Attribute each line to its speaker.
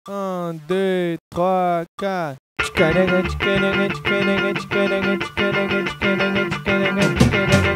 Speaker 1: Un, deux, trois, quatre. Tchikananga, tchikananga, tchikananga, tchikananga, tchikananga, tchikananga, tchikananga, tchikananga.